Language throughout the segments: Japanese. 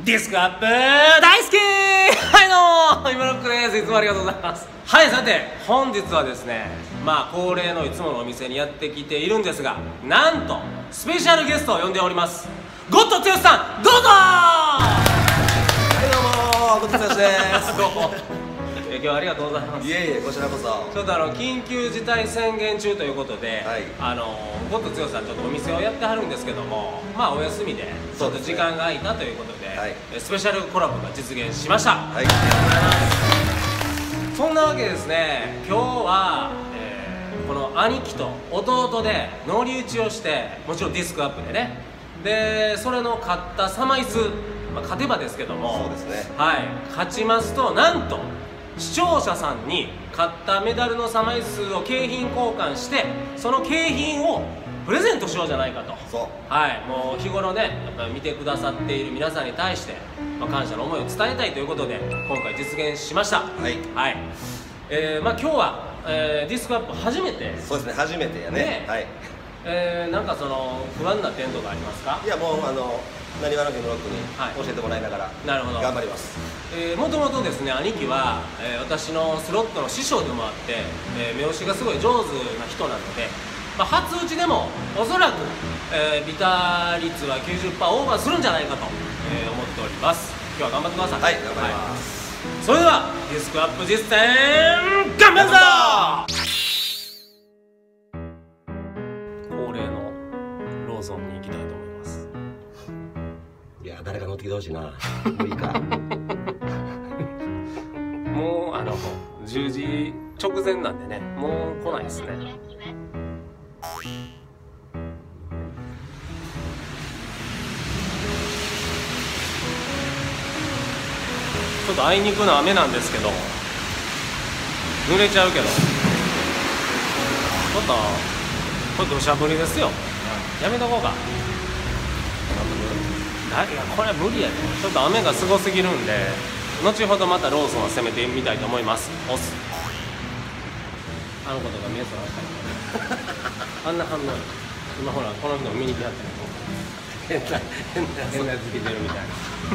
ディスクアップ大好きはいどうも、今ロックです。いつもありがとうございます。はい、さて本日はですね、恒例のいつものお店にやってきているんですが、なんとスペシャルゲストを呼んでおります。ゴッド剛さん、どうぞ。 はいどうも、ゴッド剛ですどうも今日はありがとうございます。 いえいえ、こちらこそ。 ちょっと緊急事態宣言中ということで、 はい、 ゴッド剛さんちょっとお店をやってはるんですけども、お休みでちょっと時間が空いたということで、はい、スペシャルコラボが実現しました。はい、ありがとうございます。そんなわけですね、今日は、この兄貴と弟で乗り打ちをして、もちろんディスクアップでね、でそれの勝ったサマイス、勝てばですけども、 そうですね、 はい、勝ちますとなんと視聴者さんに買ったメダルのサマイスを景品交換して、その景品をプレゼントしようじゃないかと。そう、はい、もう日頃ね、やっぱり見てくださっている皆さんに対して、感謝の思いを伝えたいということで今回実現しました。はい、はい、今日は、ディスクアップ初めて。 そうですね、初めてやね。はい、 なんかその不安な点とかありますか？ いや、もうなにわの日のロックに教えてもらいながら、なるほど、頑張ります。 もともとですね、兄貴は、私のスロットの師匠でもあって、目押しがすごい上手な人なので、初打ちでもおそらく、ビタ率は 90% オーバーするんじゃないかと、思っております。今日は頑張ってください。はい、頑張ります。それではディスクアップ実践頑張るぞ。恒例のローソンに行きたいと思います。 いや、誰か乗ってきてほしいな。もういいか。 もう10時直前なんでね、もう来ないですね。ちょっとあいにくの雨なんですけど、濡れちゃうけど、ちょっとこれ土砂降りですよ。やめとこうか。いや、これは無理やで。ちょっと雨がすごすぎるんで、後ほどまたローソンを攻めてみたいと思います。押す。あの子とか目そらしたりあんな反応。今ほらこの人見に来はったよ。変なやつけてるみたいな。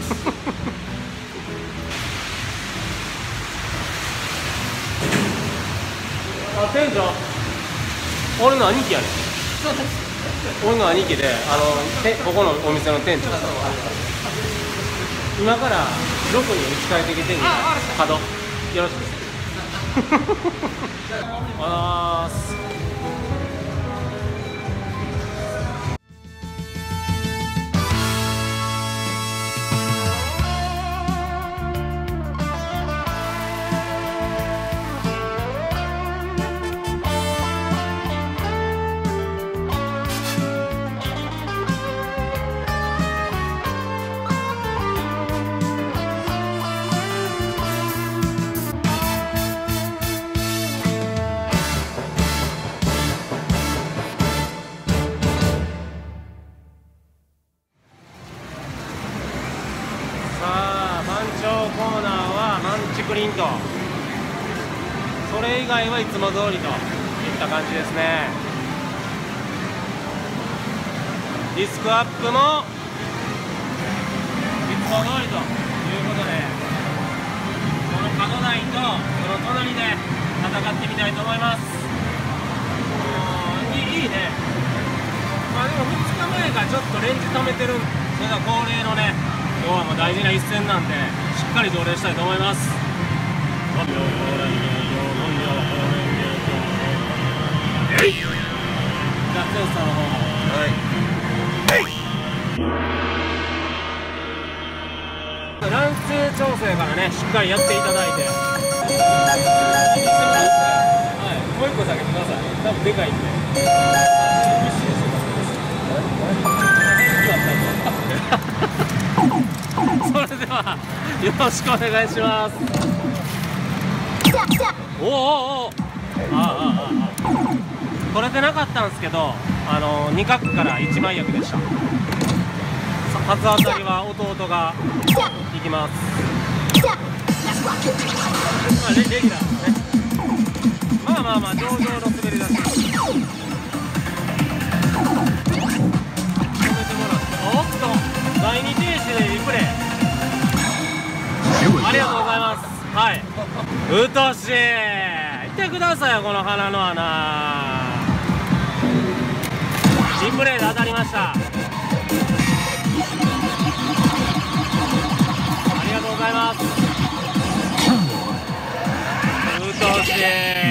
あ、店長、俺の兄貴やねん。俺の兄貴で、ここのお店の店長さん。今から6に打ち替えてきてみたいな。角よろしく。あーす。コーナーはマンチクリント、それ以外はいつも通りといった感じですね。ディスクアップもいつも通りということで、この角台とその隣で戦ってみたいと思います。いいね。でも2日前がちょっとレンジ溜めてる、それが恒例のね、今日はもう大事な一戦なんで、しっかり条例したいと思います。じゃあ、剛さんの方も。はい。乱数調整からね、しっかりやっていただいて。はい、もう一個下げてください。多分でかいんで。それではよろしくお願いします。おお、取れてなかったんですけど、2角から1枚役でした。初当たりは弟がいきます。レギュラーですね。上々の滑り出し。止めてもらって、おっと第2停止でリプレイ。 りがとうございます。はい、うとし見てくださいよ、この鼻の穴。インブレード当たりました。ありがとうございます。うとし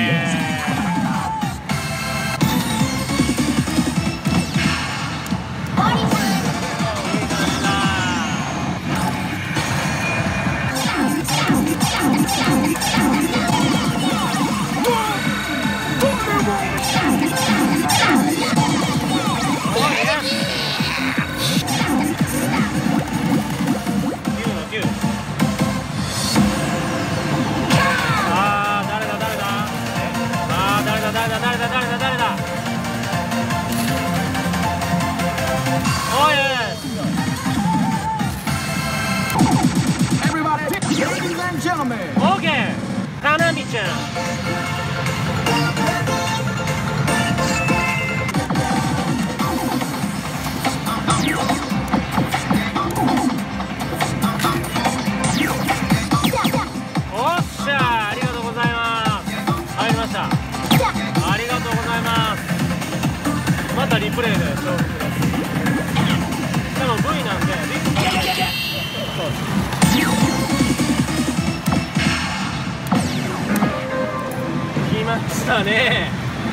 かなみちゃん。おっしゃ、ありがとうございます。入りました。ありがとうございます。またリプレイで勝負です。でも V なんでリスクがない。そうです。来ましたね。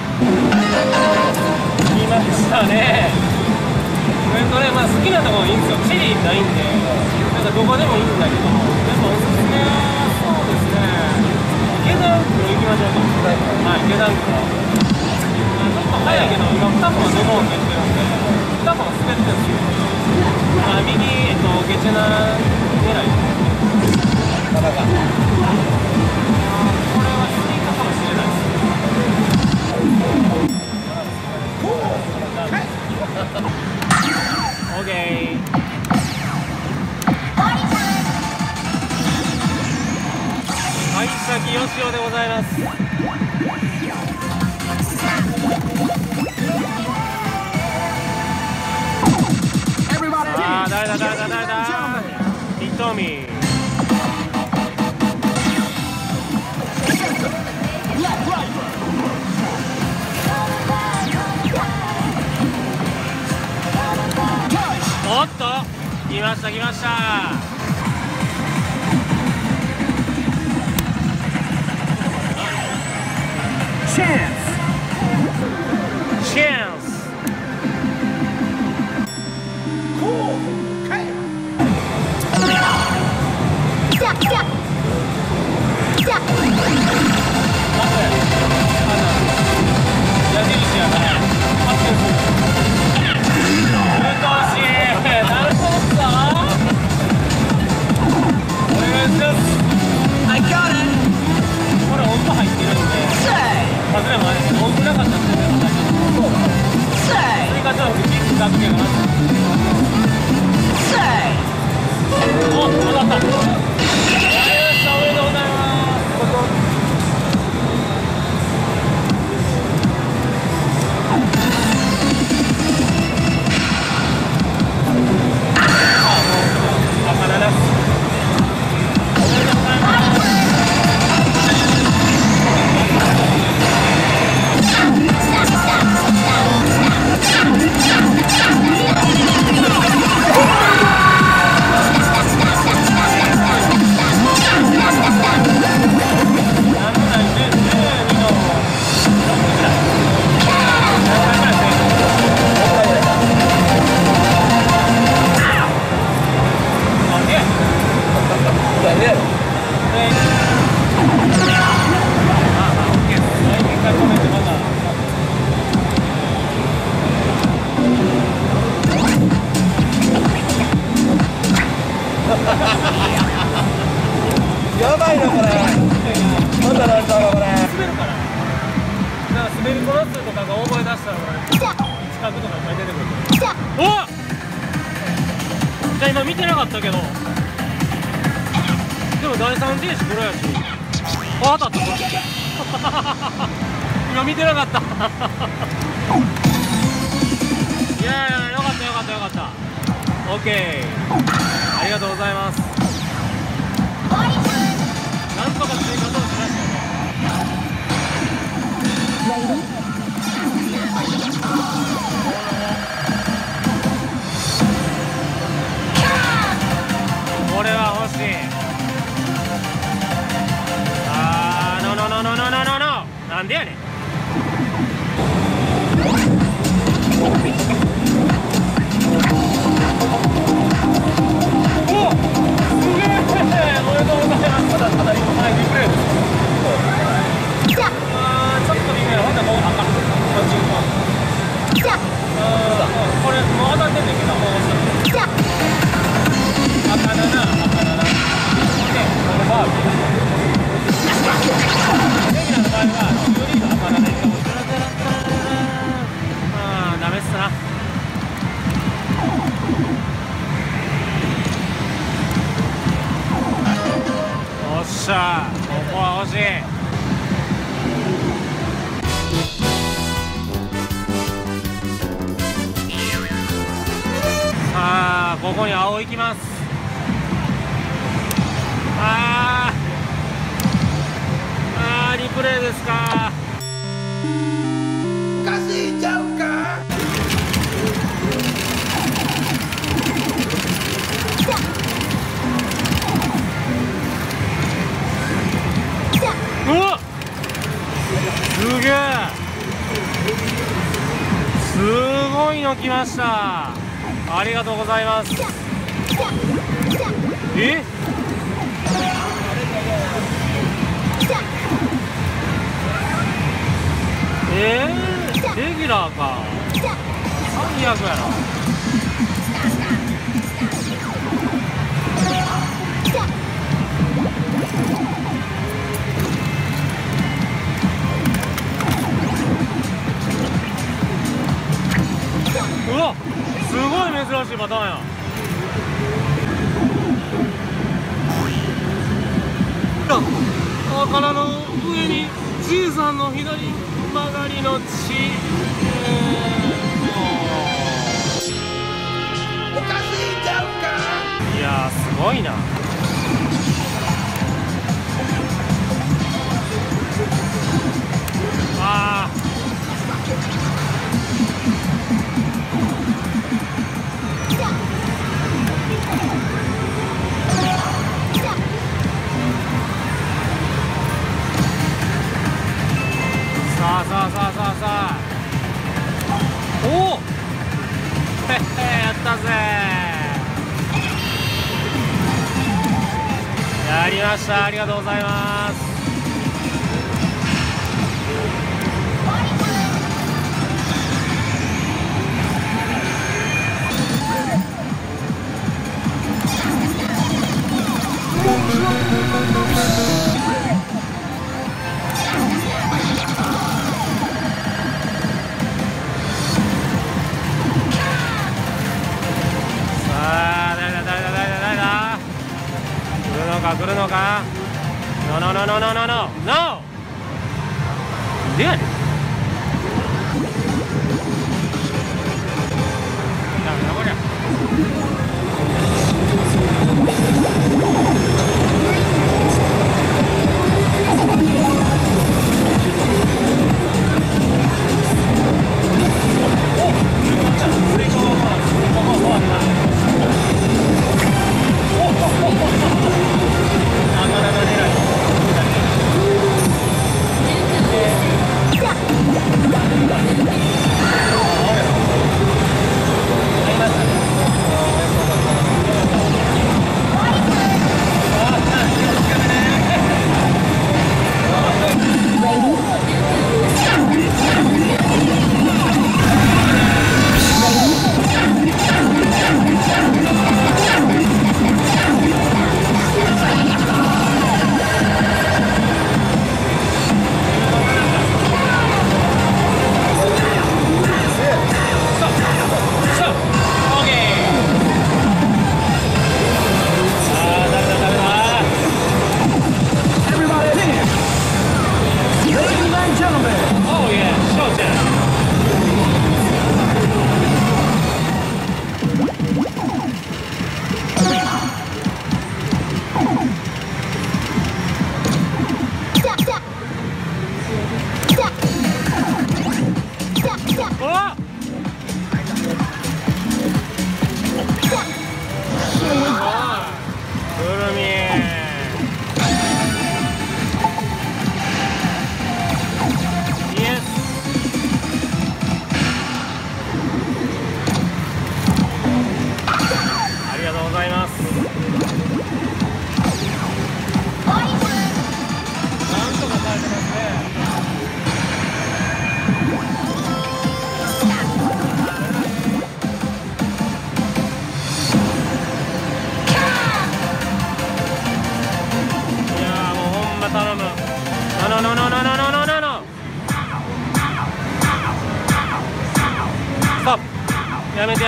来ましたね。これまあ好きなところいいんですよ。チリないんで、なんかどこでもいいんだけど、でもおすすめはそうですね。下段区行きましょうか。はい、下段区。ちょっと早いけど、今2本はドボンって言ってるんで、2本は滑ってるんですよ。右、ゲチェナ狙い。まだか。これはスイカかもしれないです。オーケー。幸先よしおでございます。さあ、誰だヒットミー。おっと、来ました来ました。チャンスチャンス。 やばいなこれ。まだなんだろうこれ。 滑るから。なんか滑りこなすとかが覚え出したら近くとかいっぱい出てくる。おっ。じゃあ今見てなかったけど。でも第三停止黒やし。あ、当たった。今見てなかった。いやいや、よかったよかったよかった。オッケー。ありがとうございます。 しい。あー、ノノノノノノノノ、なんでやねん。おっ、すげえ、おめでとうございます。ただただ1個前リプレイです。ちょっと微妙。ほんでもう赤途中か。これもう当たってんねんけど、もう押した。赤だな、赤だな。ほんで、これバービー。レギュラーの場合は、よりの赤だね。あー、ダメっすな。おっしゃー、ここは惜しい。さあ、ここに青行きます。リプレイですか。 おかしいちゃうか。 うわっ、すげえ、すごいの来ました。ありがとうございます。え、レギュラーか。最悪やな。うわ、すごい珍しいパターンや。からの上にじいさんの左曲がりの血、 おかしいんちゃうか。 いやー、すごいな。あー、さあさあさあさあさあ、おお、やったぜ。やりました。ありがとうございます。来るのか。ノノノノノノノノノ。でやねん。なんだこりゃ。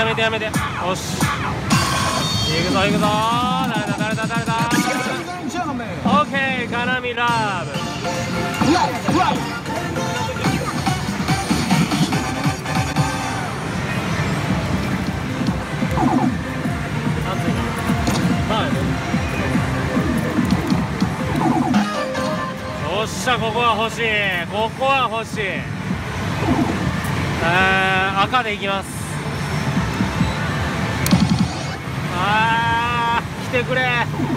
やめてやめて。よし、行くぞ行くぞ。誰だ誰だ誰だ。オッケー、カナミラブ。よっしゃ、ここは欲しい、ここは欲しい。赤でいきます。来てくれ。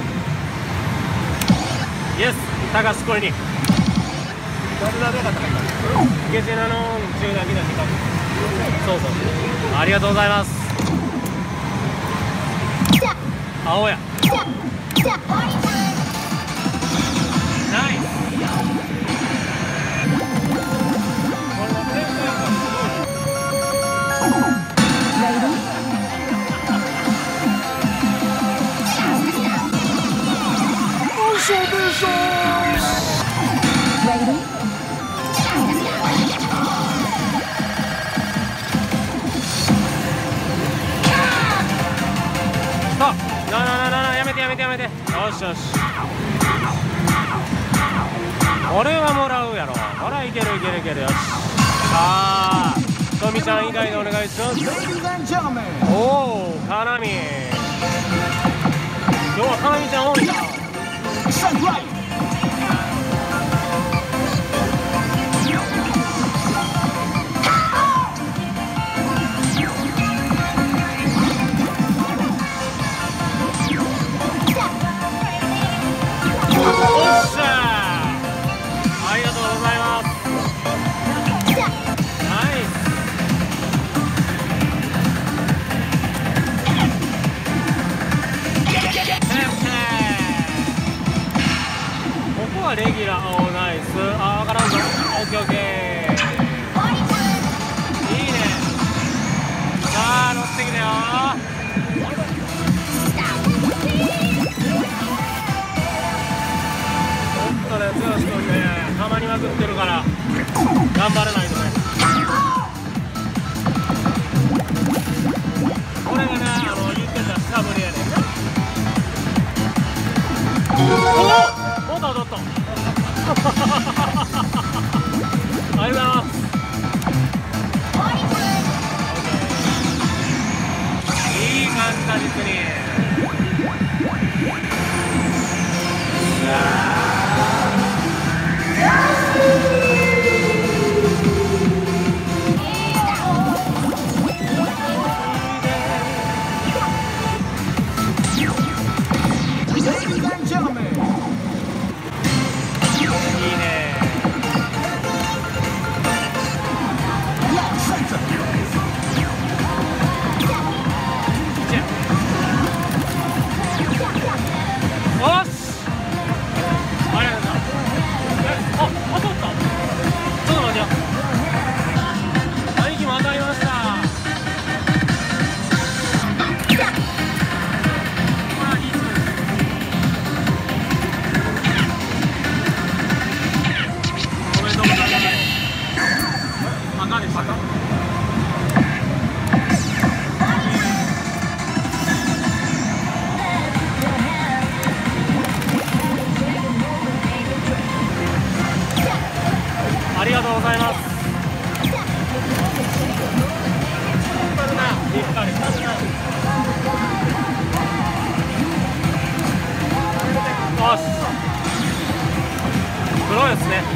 イエス、高須これに。ゲジナの中だけだけか。そうそう、ありがとうございます。青や。ナイス。やめてやめてやめて。よしよし、これはもらうやろ。ほら、いけるいけるいける。よし、さあトミちゃん以外でお願いします。おお、カナミ、今日はカナミちゃん多いな。レギュラー、おーナイス。わからんぞ。オッケーオッケー、いいね。さあ乗ってきたよ。ほんとね、剛君ね、たまりまくってるから頑張らないとね。これがね、言ってた下振りやねんな。おっ、おっとおっとありがとうございます。いい感じだ、実に。ありがとうございます。よし、黒いですね。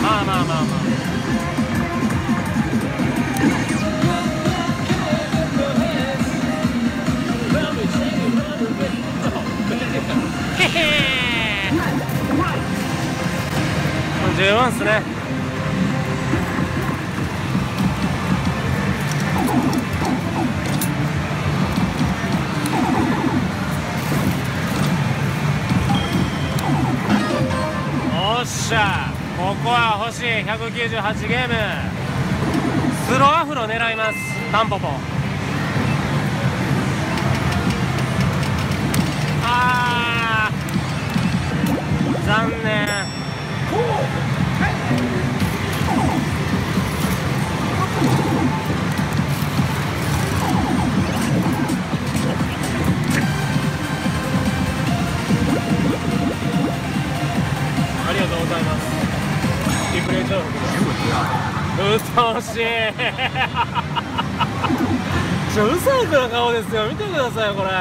まあまあまあまあ。十分っすね。おっしゃ、ここは星198ゲーム。スローアフロ狙います、タンポポ。あー、残念。ありがとうございます。リプレイ重複です。うとしいうさいくな顔ですよ。見てくださいこれ。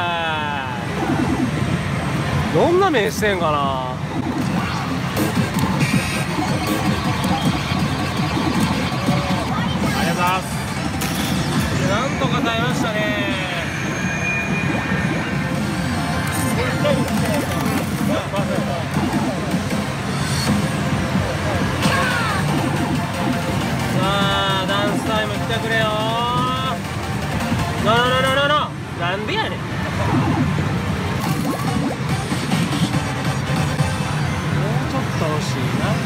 どんな目してんかな。ありがとうございます。なんとか耐えましたね。さあダンスタイム来てくれよ。ノノノノノノ、なんでやねん。もうちょっと惜しいな。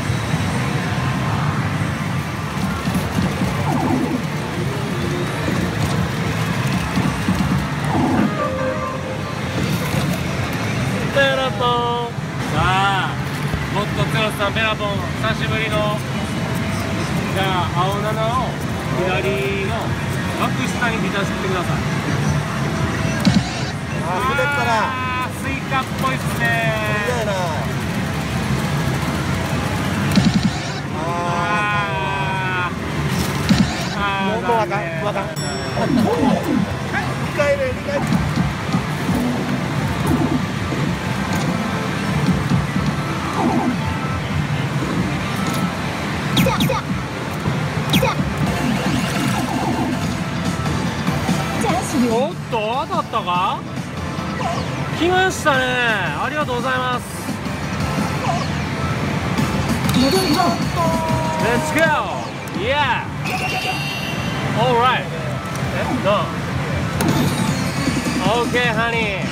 ベラポン。さあゴッド剛さん、ベラポン久しぶりの。じゃあ青7を左の枠下に浸してください。 滑ったな。 スイカっぽいっすね。 嫌やな。もうあかん、もうあかん。2回目、2回目。 おっと当たったか。来ましたね。ありがとうございます。Let's go! Yeah! Alright! No! Okay, honey!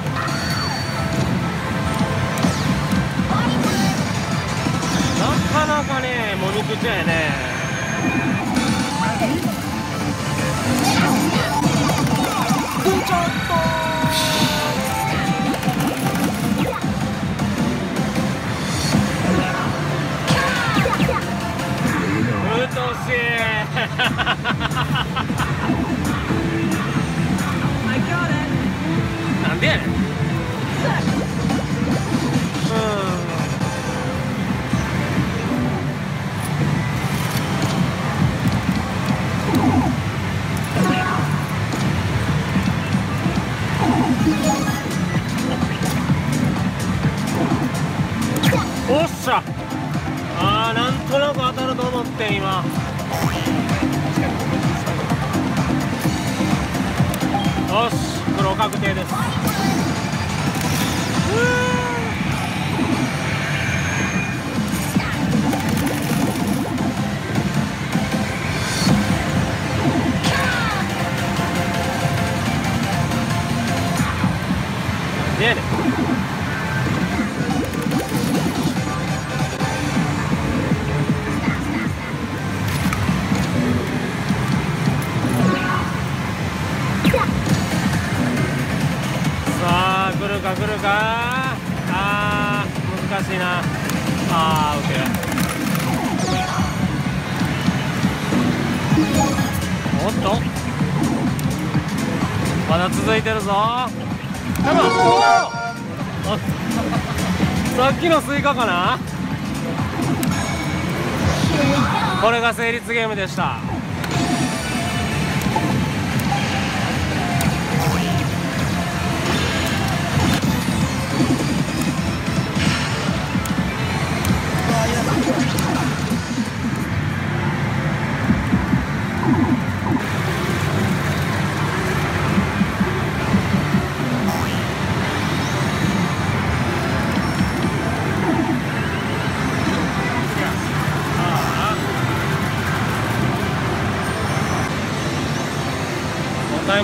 なかなかね、もみくちゃやね。ちょっとうとしいなんでやねん。おっしゃ。あー、なんとなく当たると思って今。よし、黒確定です。ねえねえ。来るか来るか。あー、難しいな。あー、オッケー。おっとまだ続いてるぞ。多分さっきのスイカかな。これが成立ゲームでした。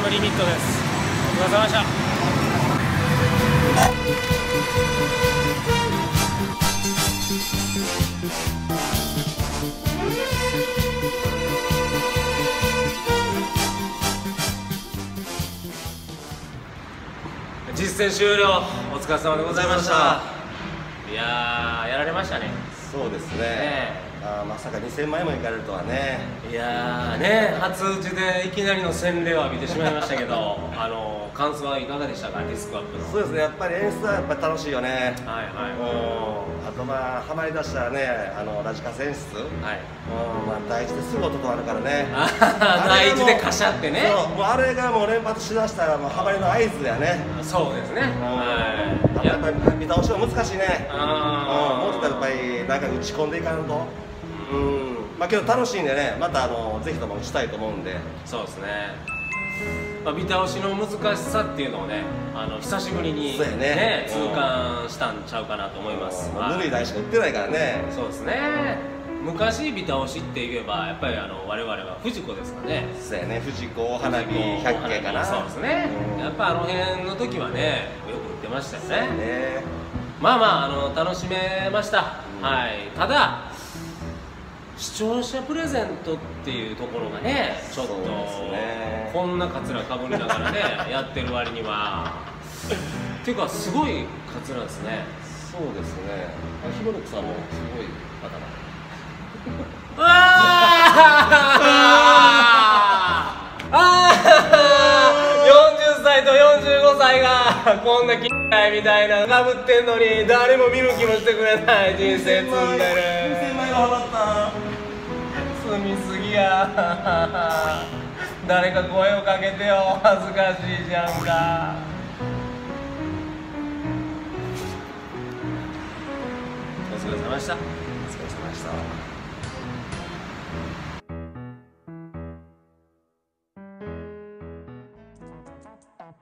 リミットです。お疲れ様でした。実践終了、お疲れ様でございました。いやー、やられましたね。 そうですね。まさか2000万円もいかれるとはね。 いやーね、初打ちでいきなりの洗礼を浴びてしまいましたけど感想はいかがでしたか、ディスクアップの。 そうですね、やっぱり演出はやっぱり楽しいよね。 はいはい。 あとハマりだしたらね、ラジカセ演出、はい、第一ですぐ音変わるからね。 第一でカシャってね。 そう、もうあれがもう連発しだしたらもうハマりの合図やね。 そうですね。 やっぱり見倒しは難しいね。もうちょっとやっぱりなんか打ち込んでいかんと。まあけど楽しいんでね、またぜひとも打ちたいと思うんで。 そうですね。見倒しの難しさっていうのをね、久しぶりにね痛感したんちゃうかなと思います。 ぬるい台しか売ってないからね。 そうですね。昔ビ倒しって言えばやっぱり我々は藤子ですかね。 そうやね、藤子花火百景かな。 そうですね。やっぱ辺の時はねよく売ってましたよね。まあ楽しめました。はい。ただ視聴者プレゼントっていうところがね、ちょっとこんなカツラかぶりながらねやってる割にはっていうかすごいカツラですね。 そうですね。ひろろくさんもすごい頭。 40歳と45歳がこんなきっかいみたいなかぶってんのに誰も見向きもしてくれない人生積んでる。 2000万円が払った。 住みすぎや。誰か声をかけてよ、恥ずかしいじゃんか。お疲れ様でした。お疲れ様でした。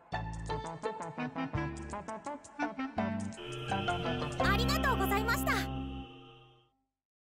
ありがとうございました。